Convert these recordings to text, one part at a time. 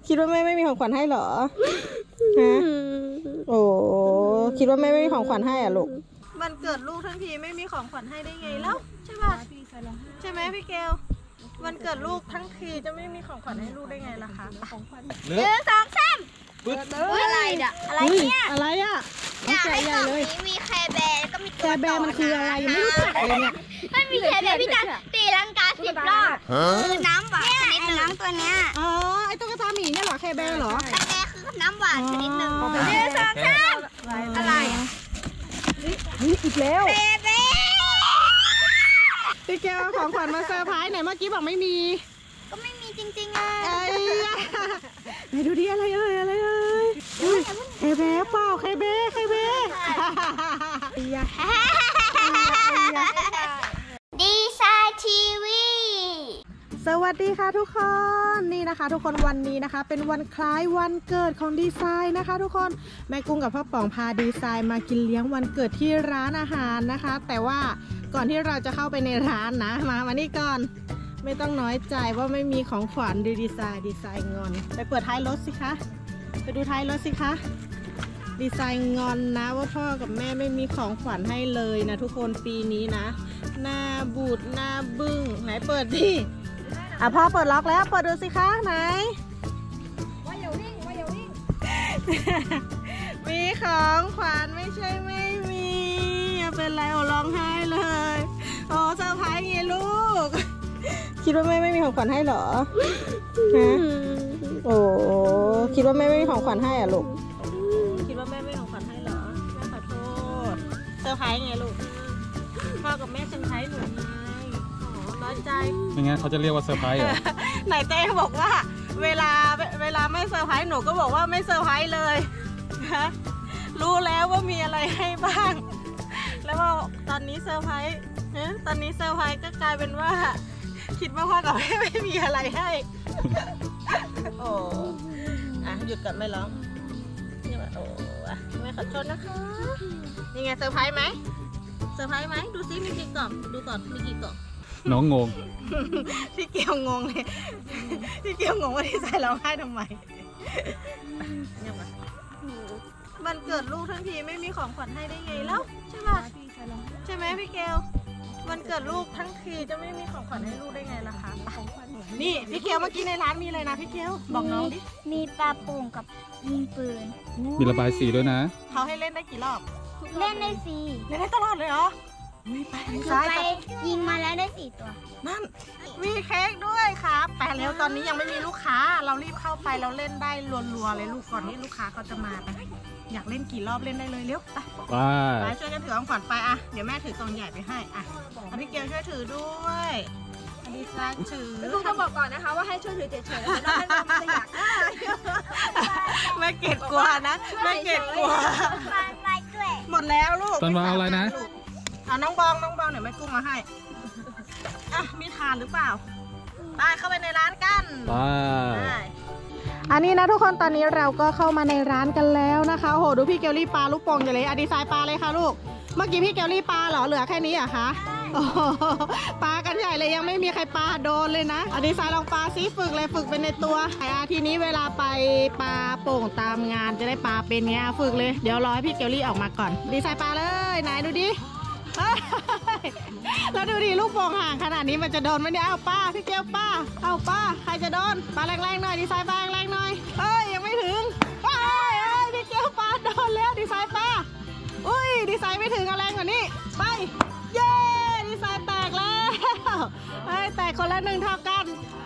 คิดว่าแม่ไม่มีของขวัญให้เหรอฮะโอ้คิดว่าแม่ไม่มีของขวัญให้อ่ะลูกมันเกิดลูกทั้งทีไม่มีของขวัญให้ได้ไงแล้วใช่ป่ะใช่ไหมพี่เกลวันเกิดลูกทั้งทีจะไม่มีของขวัญให้ลูกได้ไงล่ะคะของขวัญ1 2 3อะไรเนี่ยอะไรเนี่ยอะไรอ่ะอยากให้กล่องนี้มีแคร์แบร์ก็มีแคร์แบร์มันคืออะไรยังไม่รู้จักเลยเนี่ยไม่มีแคร์แบร์พี่จะตีลังกา10 รอบคือน้ำหวานชนิดหนึ่งน้ำตัวเนี้ยอ๋อไอตุ๊กตาหมีเนี่ยเหรอแคร์แบร์เหรอแคร์แบร์คือน้ำหวานชนิดหนึ่ง1 2 3อะไรอีกแล้วแคร์แบร์พี่เกลของขวัญมาเซอร์ไพรส์ไหนเมื่อกี้บอกไม่มีก็ไม่มีจริงๆอ่ะไหนดูดิอะไรเอ่ยอะไรเอ่ยเคเบ้เปล่าเคเบ้ดีไซน์ทีวีสวัสดีค่ะทุกคนนี่นะคะทุกคนวันนี้นะคะเป็นวันคล้ายวันเกิดของดีไซน์นะคะทุกคนแม่กุ้งกับพ่อป๋องพาดีไซน์มากินเลี้ยงวันเกิดที่ร้านอาหารนะคะแต่ว่าก่อนที่เราจะเข้าไปในร้านนะมานี่ก่อนไม่ต้องน้อยใจว่าไม่มีของขวัญดีไซน์งอนไปเปิดท้ายรถสิคะไปดูท้ายรถสิคะดีไซน์งอนนะว่าพ่อกับแม่ไม่มีของขวัญให้เลยนะทุกคนปีนี้นะหน้าบูดหน้าบึ้งไหนเปิดดิพ่อเปิดล็อกแล้วเปิดดูสิคะไหนว่าอย่าวิ่งมีของขวัญไม่ใช่ไม่มีเป็นไรร้องไห้เลยโอ้เซอร์ไพรส์ไงลูกคิดว่าแม่ไม่มีของขวัญให้เหรอฮะโอ้คิดว่าแม่ไม่มีของขวัญให้อ่ะลูกคิดว่าแม่ไม่มีของขวัญให้เหรอแม่ขอโทษเซอร์ไพรส์ไงลูกพ่อกับแม่เซอร์ไพรส์หนูไงน้อยใจไม่งั้นเขาจะเรียกว่าเซอร์ไพรส์เหรอไหนเต้บอกว่าเวลาไม่เซอร์ไพรส์หนูก็บอกว่าไม่เซอร์ไพรส์เลยฮะรู้แล้วว่ามีอะไรให้บ้างแล้วว่าตอนนี้เซอร์ไพรส์ตอนนี้เซอร์ไพรส์ก็กลายเป็นว่าคิดว่าพ่อกับแม่ไม่มีอะไรให้โอ้หยุดก่อนไม่ร้องนี่แบบโอ้แม่ขอโทษนะคะนี่ไงเซอร์ไพรส์ไหมดูซิมีกี่กล่องดูก่อนมีกี่กล่องน้องงงพี่เกียวงงเลยพี่เกียวงงว่าที่ใส่ร้องไห้ทำไมเนี่ยมันเกิดลูกทั้งทีไม่มีของขวัญให้ได้ไงแล้วใช่ป่ะใช่ไหมพี่เกลมันเกิดลูกทั้งทีจะไม่มีของขวัญให้ลูกได้ไงล่ะคะนี่พี่เกลเมื่อกี้ในร้านมีอะไรนะพี่เกลบอกน้องดิมีปลาโป่งกับยิงปืนมีระบายสีด้วยนะเขาให้เล่นได้กี่รอบเล่นได้เล่นได้ตลอดเลยเหรอไปยิงมาแล้วได้4 ตัวนั่นมีเค้กด้วยครับแต่แล้วตอนนี้ยังไม่มีลูกค้าเรารีบเข้าไปเราเล่นได้รัวๆเลยลูกก่อนที่ลูกค้าเขาจะมาไปอยากเล่นกี่รอบเล่นได้เลยเร็วไปช่วยกันถือของขวัญไปเดี๋ยวแม่ถือกล่องใหญ่ไปให้พี่เกลช่วยถือด้วยดีไซน์ถือลูกต้องบอกก่อนนะคะว่าให้ช่วยถือเฉยๆแล้วน้องมันจะอยากแม่เกดกลัวนะแม่เกดกลัวหมดแล้วลูกตอนวางอะไรนะน้องบองเดี๋ยวแม่กุ้งมาให้มีทานหรือเปล่าไปเข้าไปในร้านกันอันนี้นะทุกคนตอนนี้เราก็เข้ามาในร้านกันแล้วนะคะโหดูพี่เกลลี่ปลาลูกโป่งใหญ่เลยดีไซน์ปลาเลยค่ะลูกเมื่อกี้พี่เกลลี่ปลาเหรอเหลือแค่นี้อะคะปลากันใหญ่เลยยังไม่มีใครปลาโดนเลยนะดีไซน์ลองปลาซิฝึกไปในตัวทีนี้เวลาไปปลาโป่งตามงานจะได้ปลาเป็นเงี้ยฝึกเลยเดี๋ยวรอให้พี่เกลลี่ออกมาก่อนดีไซน์ปลาเลยไหนดูดิแล้วดูดิลูกโป่งห่างขนาดนี้มันจะโดนไหมเนี่ยเอาป้าพี่เกลป้าใครจะโดนปลาแรงๆหน่อยดีไซน์ปลาแรงๆหน่อยยังไม่ถึงพี่เกลปลาโดนแล้วดีไซน์ปลาดีไซน์ไม่ถึงแรงกว่านี้ไปเย้ดีไซน์แตกแล้วแตกคนละ1เท่ากัน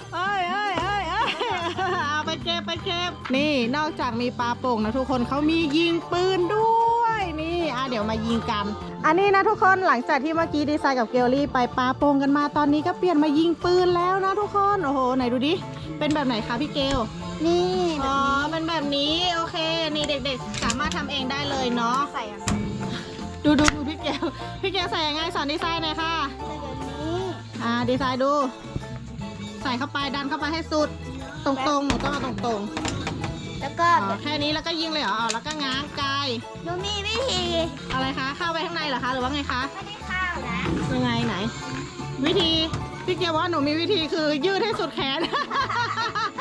เอาไปเก็บนี่นอกจากมีปลาโป่งนะทุกคนเขามียิงปืนด้วยนี่เดี๋ยวมายิงกันอันนี้นะทุกคนหลังจากที่เมื่อกี้ดีไซน์กับเกลลี่ไปปลาโป่งกันมาตอนนี้ก็เปลี่ยนมายิงปืนแล้วนะทุกคนโอ้โหไหนดูดิเป็นแบบไหนคะพี่เกลนี่เป็นแบบนี้โอเคนี่เด็กๆสามารถทำเองได้เลยเนาะใส่ดูพี่เกลใส่ยังไงสอนดีไซน์หน่อยค่ะใส่แบบนี้ดีไซน์ดูใส่เข้าไปดันเข้าไปให้สุดตรงๆหนูต้องเอาตรงๆแล้วก็แค่นี้แล้วก็ยิงเลยเหรอแล้วก็ง้างไกลหนูมีวิธีอะไรคะเข้าไปข้างในเหรอคะหรือว่าไงคะไม่ได้เข้านะยังไงไหนวิธีพี่เกลว่าหนูมีวิธีคือยืดให้สุดแขนแล้วก็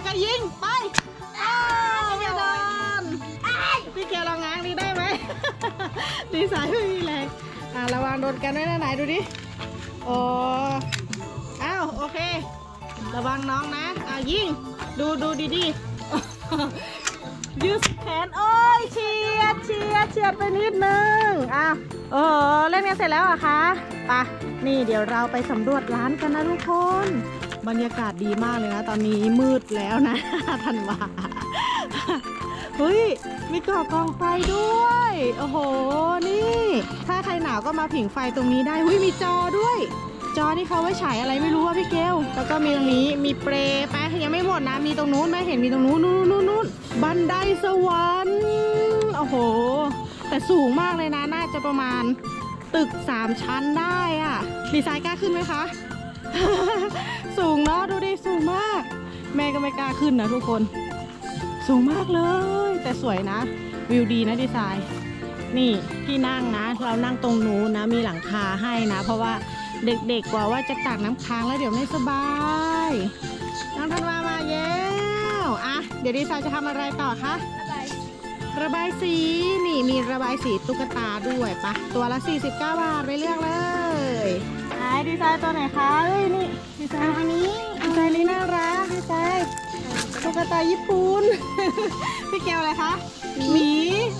ก็ยิงไปอ้าวไม่โดนพี่เกียวลองง้างดีได้ไหม ดีไซน์ไม่มีแรงระวังโดนกันด้วยนะไหนดูดิโอ้อ้าวโอเคระวังน้องนะยิงดูดีๆยืดแขนโอ้ยเฉียดไปนิดนึงเล่นกันเสร็จแล้วอะคะไปนี่เดี๋ยวเราไปสำรวจร้านกันนะทุกคนบรรยากาศดีมากเลยนะตอนนี้มืดแล้วนะ ธันวาเฮ้ยมีก่อกองไฟด้วยโอ้โหนี่ถ้าใครหนาวก็มาผิงไฟตรงนี้ได้เฮ้ยมีจอด้วยจอที่เขาไว้ฉายอะไรไม่รู้อะพี่เกลแล้วก็มีตรงนี้มีเปรย์ไปยังไม่หมดนะมีตรงนู้นไหมเห็นมีตรงนู้นนู่นบันไดสวรรค์โอ้โหแต่สูงมากเลยนะน่าจะประมาณตึก3 ชั้นได้อะดีไซน์กล้าขึ้นไหมคะ สูงเนาะดูดิสูงมากแม่ก็ไม่กล้าขึ้นนะทุกคนสูงมากเลยแต่สวยนะวิวดีนะดีไซน์นี่ที่นั่งนะเรานั่งตรงนู้นนะมีหลังคาให้นะเพราะว่าเด็กๆกว่าว่าจะตักน้ำค้างแล้วเดี๋ยวไม่สบายน้องธันวามาแล้วเดี๋ยวดีไซน์จะทำอะไรต่อคะระบายสีนี่มีระบายสีตุ๊กตาด้วยปะตัวละ49 บาทไปเลือกเลยดีไซน์ตัวไหนคะนี่ดีไซน์อันนี้ดีไซน์นี้น่ารักดีไซน์ตุ๊กตาญี่ปุ่น พี่แก้วอะไรคะหมี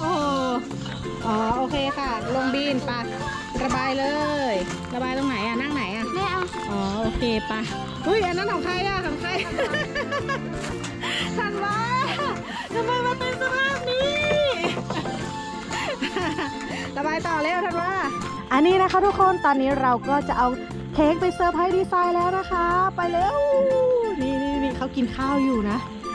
โอเคค่ะลงบีนปะระบายเลยระบายตรงไหนนั่งไหนไม่เอาโอเคปะอันนั้นของใครของใคร ธันวาทำไมมาเป็นสภาพนี้ ระบายต่อเร็วธันวาอันนี้นะคะทุกคนตอนนี้เราก็จะเอาเค้กไปเซอร์ไพรส์ดีไซน์แล้วนะคะไปเร็วนี่เขากินข้าวอยู่นะ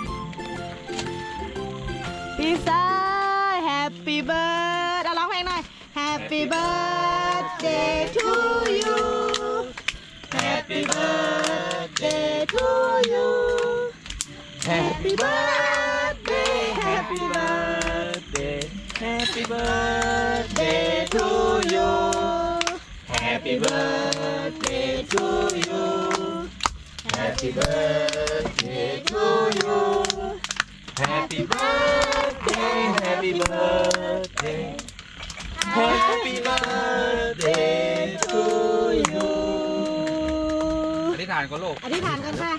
ดีไซน์ Happy Birthday ร้องเพลงหน่อย Happy Birthday to you Happy Birthday to you Happy Birthday Happy Birthday Happy Birthday to you Happy Birthday to you Happy Birthday to you Happy Birthday Happy Birthday Happy Birthday to you อธิษฐานก่อนลูกอธิษฐานกันค่ะ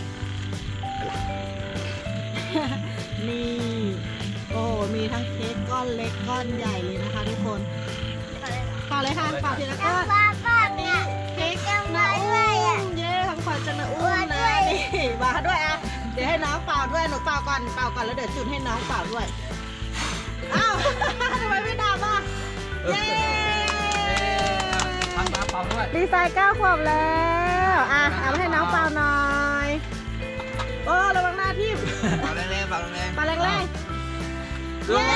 นี่มีทั้งเค้กก้อนเล็กก้อนใหญ่เลยนะคะทุกคนเป่าเลยค่ะเป่าทีละก้อนนี่เค้กนะเย้ของขวัญจะนะอ้วนนะนี่มาด้วยเดี๋ยวให้น้องเป่าด้วยหนูเป่าก่อนแล้วเดี๋ยวจุดให้น้องเป่าด้วยอ้าวทำไมไม่ดับเย้ทำมาเป่าด้วยดีไซน์9 ขวบแล้วเอามาให้น้องเป่าหน่อยระวังหน้าทิ่มเป่าแรงเป่าแรงเย้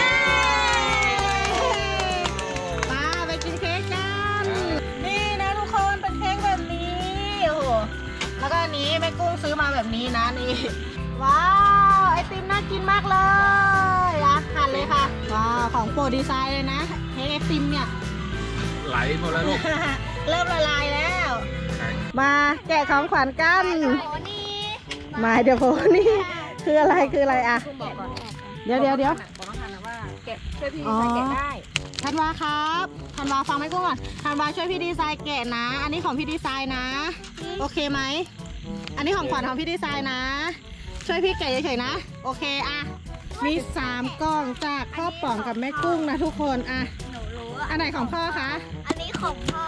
มาไปกินเค้กกันนี่นะทุกคนเป็นเค้กแบบนี้แล้วก็อันนี้แม่กุ้งซื้อมาแบบนี้นะนี่ว้าวไอติมน่ากินมากเลยหั่นเลยค่ะว้าวของโปรดดีไซน์เลยนะเค้กไอติมเนี่ยไหลหมดแล้วลูกเริ่มละลายแล้วมาแกะของขวัญกันมาเดี๋ยวโพนี่คืออะไรเดี๋ยวบอกน้องธันว่าแกะช่วยพี่ดีไซน์แกะได้ธันวาครับธันวาฟังไม่กุ้งก่อนธันวาช่วยพี่ดีไซน์แกะนะอันนี้ของพี่ดีไซน์นะโอเคไหมอันนี้ของขวัญของพี่ดีไซน์นะช่วยพี่แกะเฉยๆนะโอเคมี3 กล่องจากพ่อป๋องกับแม่กุ้งนะทุกคนอันไหนของพ่อคะอันนี้ของพ่อ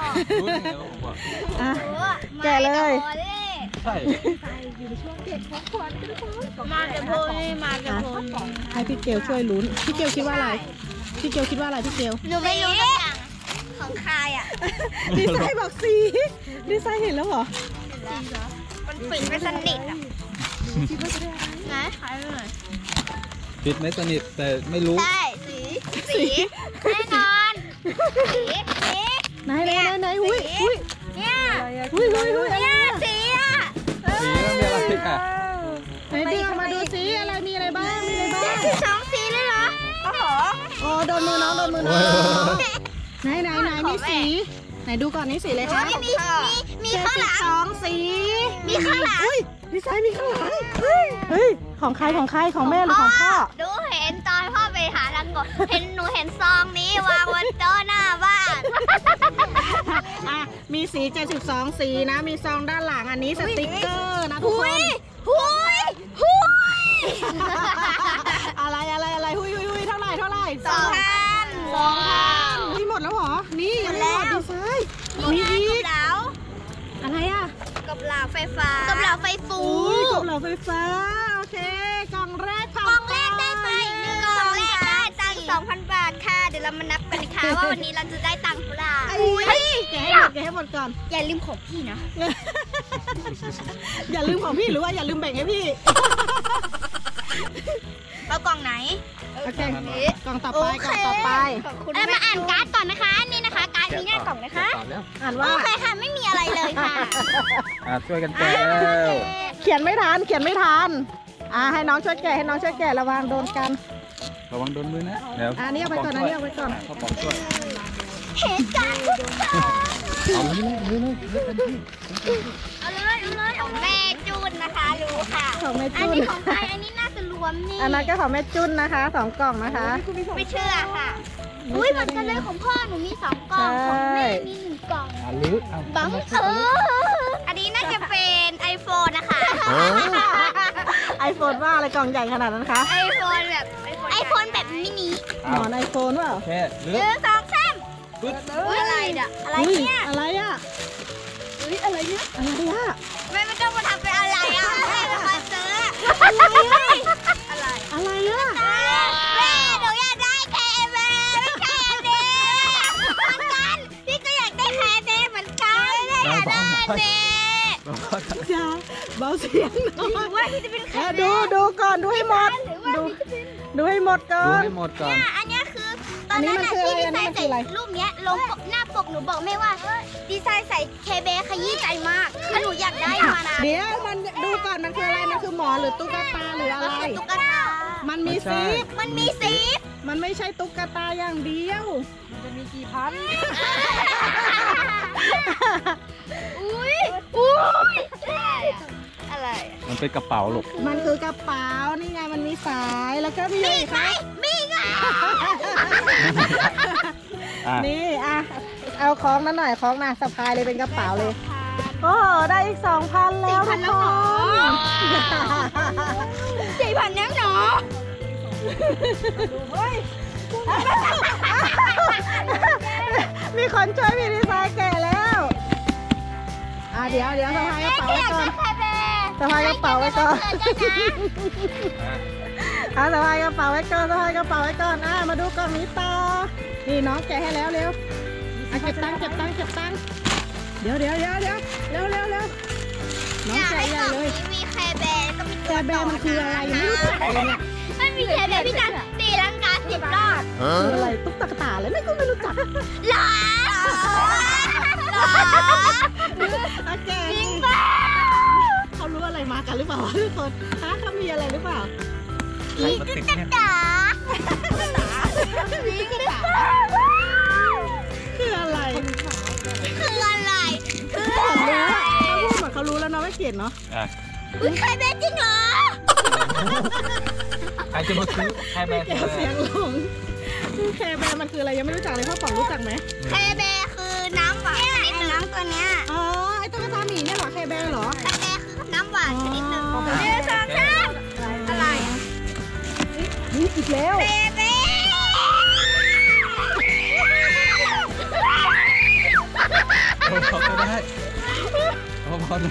แกะเลยใช่อยู่ในช่วงเก็บของขวัญทุกคนมาเดี๋ยวโพนี่มาเดี๋ยวโพให้พี่เกลช่วยลุ้นพี่เกลคิดว่าอะไรพี่เกลหนูไม่รู้สักอย่างของใครดีไซน์บอกสีดีไซน์เห็นแล้วเหรอมันปิดไม่สนิทคิดว่าจะได้นะขายเลยปิดไม่สนิทแต่ไม่รู้ใช่สีแน่นอนสีไหนอุ้ยเนี่ยอุ้ยเนี่ยสีแล้วมีอะไรกันไหนดึงออกมาดูสีอะไรมีอะไรบ้าง 2 สีเลยเหรอโอ้โหโดนมือน้องไหนมีสีไหนดูก่อนนี่สีเลยคะมีข้างหลัง 72 สีมีข้างหลังอุ้ยดีไซน์มีข้างหลังเฮ้ยของใครของแม่หรือของพ่อดูเห็นตอนพ่อไปหาลังกบหนูเห็นซองนี้วางบนโต๊ะหน้าบ้านอ่ะมีสี72 สีนะมีซองด้านหลังอันนี้สติกเกอร์นะทุกคนหุยอะไรหุยเท่าไหร่ 2,000 นี่หมดแล้วเหรอนี่ยังไม่หมดดีไซน์มีอีกอะไรอ่ะกับเหล่าไฟฟ้ากับเหล่าไฟฟูอุ้ยกบเหล่าไฟฟ้าโอเคกล่องแรกผ่านกล่องแรกได้ไปกล่องแรกได้ตังค์ 2,000 บาทค่ะเดี๋ยวเรามานับกันนะคะว่าวันนี้เราจะได้ตังค์เท่าไหร่แกะให้หมดก่อนอย่าลืมของพี่นะอย่าลืมของพี่หรือว่าอย่าลืมแบ่งให้พี่เอากล่องไหนโอเคกล่องต่อไปเรามาอ่านการ์ดก่อนนะคะนี่นะคะการ์ดมีหน้ากล่องนะคะต่อแล้วอ่านว่าโอเคค่ะไม่มีอะไรเลยค่ะช่วยกันแกะแล้วเขียนไม่ทันให้น้องช่วยแกะระวังโดนกันระวังโดนมือนะเดี๋ยวอันนี้เอาไปก่อนเขาปองช่วยเหตุการณ์เอาเลยเอาเลยของแม่จูนนะคะรู้ค่ะของแม่อันจุนนี้ของใครอันนี้น่าจะรวมนี่อันนั้นก็ของแม่จุนนะคะ2 กล่องนะคะไม่เชื่อค่ะอุ้ยเหมือนกันเลยของพ่อหนูมี2 กล่องของแม่มี1 กล่องลึกบังอันนี้น่าจะเป็น iPhone นะคะ iPhone ว่าอะไรกล่องใหญ่ขนาดนั้นคะ iPhone แบบ iPhone แบบมินิหมอน iPhone เปล่าแค่ลึก 1 2 3 ปึ๊ดอะไรเนี่ยอะไรเนี่ยอะไรอ่ะอะไรอ่ะแม่ไม่ต้องมาทำเป็นอะไรอ่ะแม่เป็นคนซื้ออะไรอะไรอ่ะแม่หนูอยากได้แคร์แบร์ไม่แคร์เดย์เหมือนกันพี่ก็อยากได้แคร์เดย์เหมือนกันไม่ได้อยากได้เดย์อย่าเบาเสียงหน่อยว่าที่จะเป็นแคร์ดูก่อนดูให้หมดดูให้หมดก่อดูนให้หมดก่อนอันนี้คือตอนนั้นที่ดีไซน์ใส่รูปนี้ลงหน้าปกหนูบอกแม่ว่าดีไซน์ใส่แคร์แบร์ขยี้ใจมากคือหนูอยากได้มานานเดี๋ยวมันดูก่อนมันคืออะไรมันคือหมอนหรือตุ๊กตาหรืออะไรตุ๊กตามันมีซีฟมันมีซีฟมันไม่ใช่ตุ๊กตาอย่างเดียวอุ้ยอะไรมันเป็นกระเป๋าลูกมันคือกระเป๋านี่ไงมันมีสายแล้วก็มีอะไรอีกคะมีไงนี่อ่ะเอาคล้องนั่นหน่อยคล้องนะสะพายเลยเป็นกระเป๋าเลยโอ้โหได้อีก 2,000 แล้วทุกคน 4,000แล้วหนอมีคนช่วยพี่ดีไซน์แก่แล้วเดี๋ยวสะพายกระเป๋าไว้ก่อนสะพายกระเป๋าไว้ก่อนสะพายกระเป๋าไว้ก่อนมาดูกล่องนี้ต่อนี่น้องแกะให้แล้วเร็วเก็บตังค์เดี๋ยวเร็วน้องแกะใหญ่เลยมีแคร์แบร์ก็มีแกะแบร์มันคืออะไรยังไม่รู้จักเลยเนี่ยมันมีแคร์แบร์พี่จันตีลังกา10 รอบคืออะไรตุ๊กตาเลยไม่รู้จักหรอโอเคเขารู้อะไรมากันหรือเปล่าทุกคนเขามีอะไรหรือเปล่าอีกตุ๊กตาคืออะไร เขารู้แล้วเนาะไม่เขียนเนาะอุ้ยแคร์แบร์จริงเหรอใครจะมาซื้อแค่แบแกเสียงหลงแคร์แบร์มันคืออะไรยังไม่รู้จักเลยพ่อป๋องรู้จักไหมแคร์แบร์คือน้ำหวานชนิดหนึ่งน้ำตัวเนี้ยอ๋อไอ้ตุ๊กตาหมีเนี่ยเหรอแคร์แบร์เหรอแคร์แบร์คือน้ำหวานชนิดหนึ่งอ๋อ 1 2 3อะไรนี่อีกแล้วแคร์แบร์พอได้พอได้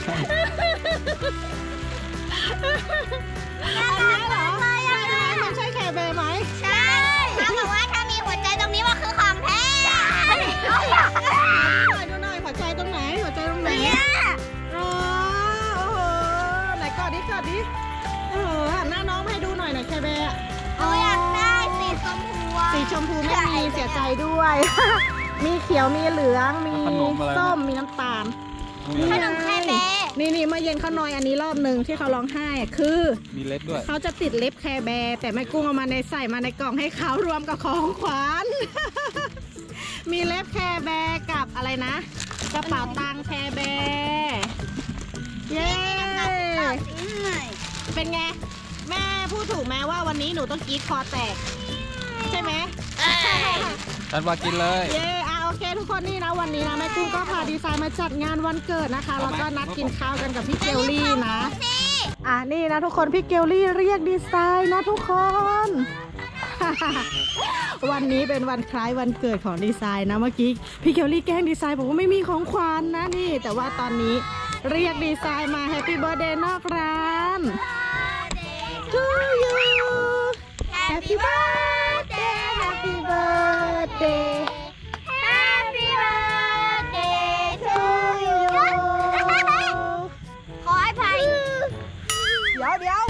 มันใช่แคร์แบร์ไหมใช่น้ำบอกว่าถ้ามีหัวใจตรงนี้ว่าคือของแท้ดูหน่อยหัวใจตรงไหนเนี่ยอ๋อโอ้โหไหนกอดดิโอ้โหหันหน้าน้องให้ดูหน่อยแคร์แบร์หนูอยากได้สีชมพูอะสีชมพูไม่มีเสียใจด้วย มีเขียวมีเหลืองมีส้มมีน้ำตาลขนมแคร์แบร์นี่เมื่อเย็นเขานอยอันนี้รอบหนึ่งที่เขาร้องไห้คือมีเล็บด้วยเขาจะติดเล็บแคร์แบร์แต่แม่กุ้งเอามาใส่มาในกล่องให้เขารวมกับของขวัญมีเล็บแคร์แบร์กับอะไรนะกระเป๋าตังค์แคร์แบร์เย้เป็นไงแม่พูดถูกไหมว่าวันนี้หนูต้องกรี๊ดคอแตกใช่ไหมธันวากินเลยเย้โอเคทุกคนนี่นะวันนี้นะแม่กุ้งก็พาดีไซน์มาจัดงานวันเกิดนะคะแล้วก็นัดกินข้าวกันกับพี่เกลลี่นะนี่นะทุกคนพี่เกลลี่เรียกดีไซน์นะทุกคน วันนี้เป็นวันคล้ายวันเกิดของดีไซน์นะเมื่อกี้พี่เกลลี่แกล้งดีไซน์บอกว่าไม่มีของขวัญนะนี่แต่ว่าตอนนี้เรียกดีไซน์มาแฮปปี้เบิร์ธเดย์นอกร้าน To you Happy birthday Happy birthday Happy birthday to you ขอให้ภัยเดี๋ยว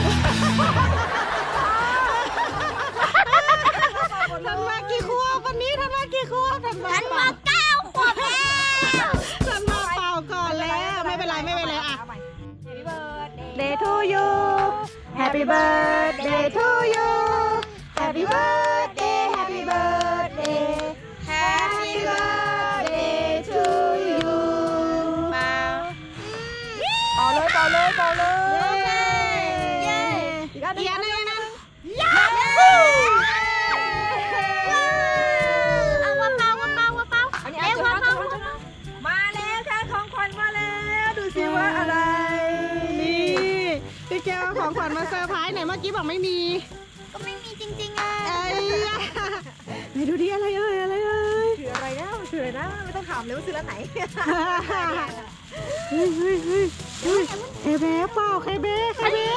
ทันมากี่ขวบวันนี้ทันมากี่ขวบทันมา 9 ขวบแล้วทันมาเป่าก่อนแล้วไม่เป็นไรอ่ะ Happy birthday to you Happy birthday to you Happy birthday Happy birthday Happy birthday to you เป่าเลยเย้อีกอันนึงเอามาเป่าเร็วมาแล้วค่ะของขวัญมาแล้วดูสิว่าอะไรนี่พี่แก้วของขวัญมาเซอร์ไพรส์ไหนเมื่อกี้บอกไม่มีก็ไม่มีจริงๆอ่ะไหนดูดิอะไรคืออะไรนะไม่ต้องถามเลยว่าซื้อร้านไหนเฮ้ยเคเบ้เปล่าเคเบ้ไม่มี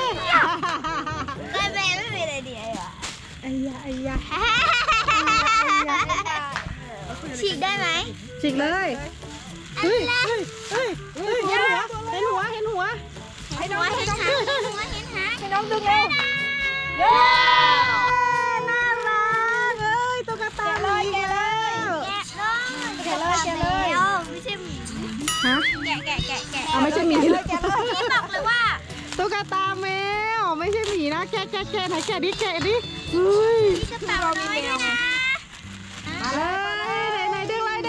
อะไรดีไอ้ยาฉีกได้ไหมฉีกเลยเฮ้ยเห็นหัวให้น้องดึงเร็วน่ารักตุ๊กตาเลยแกะเลยไม่ใช่หมีฮะแกะไม่ใช่หมีเลยแกะเลยนี่บอกเลยว่าตุ๊กตาแมวไม่ใช่หมีนะแกะไหนแกะดิเฮ้ยกระเป๋าน้อยด้วยนะมาเลยไหนดึงเลย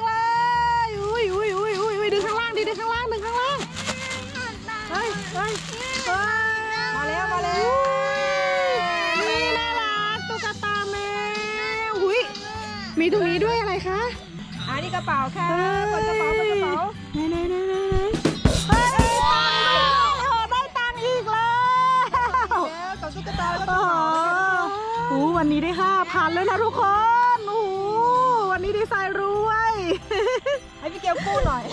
อุ้ยดึงข้างล่างดึงข้างล่างเฮ้ยมาแล้วนี่น่ารักตุ๊กตาแมวอุ้ยมีตรงนี้ด้วยอะไรคะนี่กระเป๋าค่ะกดกระเป๋าไหนเฮ้ยได้ตังค์อีกแล้วกับตุ๊กตาวันนี้ได้ 5,000 แล้วนะทุกคน วันนี้ดีไซน์รวยให้พี่เกลกู้หน่อย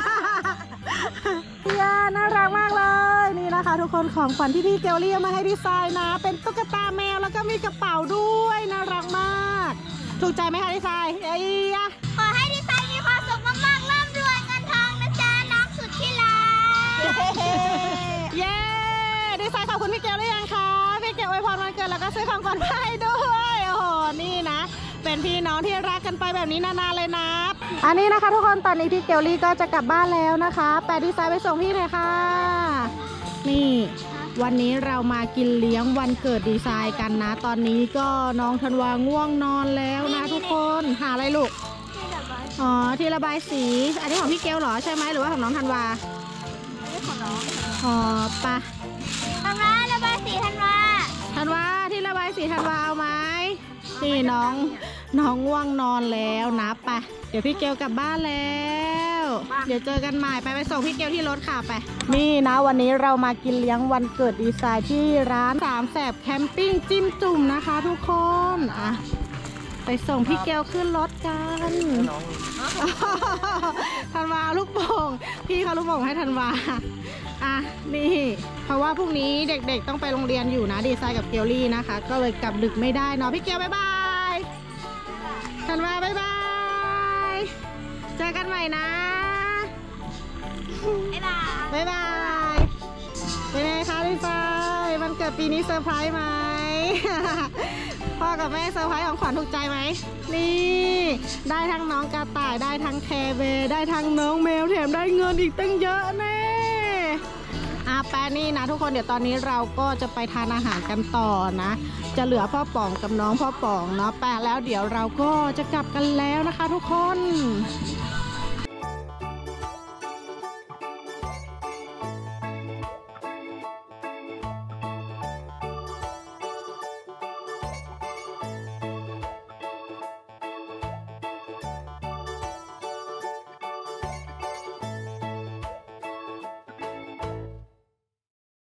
น่ารักมากเลยนี่นะคะทุกคนของขวัญที่พี่เกลเรียกมาให้ดีไซน์นะเป็นตุ๊กตาแมวแล้วก็มีกระเป๋าด้วยน่ารักมากถูกใจไหมคะดีไซน์ขอให้ดีไซน์มีความสุขมากๆร่ำรวยเงินทองนะจ๊ะน้องสุดที่รักเย้ดีไซน์ขอบคุณพี่เกลหรือยังคะพี่เกลอวยพรวันเกิดแล้วก็ซื้อของขวัญให้ด้วยโอ้โหนี่นะเป็นพี่น้องที่รักกันไปแบบนี้นานๆเลยนะอันนี้นะคะทุกคนตอนนี้พี่เกลลี่ก็จะกลับบ้านแล้วนะคะแปะดีไซน์ไปส่งพี่เลยค่ะนี่วันนี้เรามากินเลี้ยงวันเกิดดีไซน์กันนะตอนนี้ก็น้องธันวาง่วงนอนแล้วนะทุกคนหาอะไรลูกที่ระบายสีอันนี้ของพี่เกลเหรอใช่ไหมหรือว่าของน้องธันวาของน้องปะธันวาระบายสีธันวาที่ระบายสีธันวาเอาไหมนี่น้องง่วงนอนแล้วนะไปเดี๋ยวพี่เกลกลับบ้านแล้วเดี๋ยวเจอกันใหม่ไปส่งพี่เกลที่รถค่ะไปนี่นะวันนี้เรามากินเลี้ยงวันเกิดดีไซน์ที่ร้าน3 แสบแคมปิ้งจิ้มจุ่มนะคะทุกคนไปส่งพี่เกลขึ้นรถกันธันวาลูกโป่งพี่เขาลูกโป่งให้ธันวานี่เพราะว่าพรุ่งนี้เด็กๆต้องไปโรงเรียนอยู่นะดีไซน์กับเกลลี่นะคะก็เลยกลับดึกไม่ได้เนาะพี่เกลบ๊ายบายธันวาบ๊ายบายเจอกันใหม่นะบ๊ายบายเป็นไงคะดีไซน์วันเกิดปีนี้เซอร์ไพรส์ไหมพ่อกับแม่เซอร์ไพรส์ของขวัญถูกใจไหมนี่ได้ทั้งน้องกระต่ายได้ทั้งแคร์เบร์ได้ทั้งน้องแมวแถมได้เงินอีกตั้งเยอะแน่แป้นี่นะทุกคนเดี๋ยวตอนนี้เราก็จะไปทานอาหารกันต่อนะ จะเหลือพ่อป๋องกับน้องพ่อป๋องเนาะแป้แล้วเดี๋ยวเราก็จะกลับกันแล้วนะคะทุกคน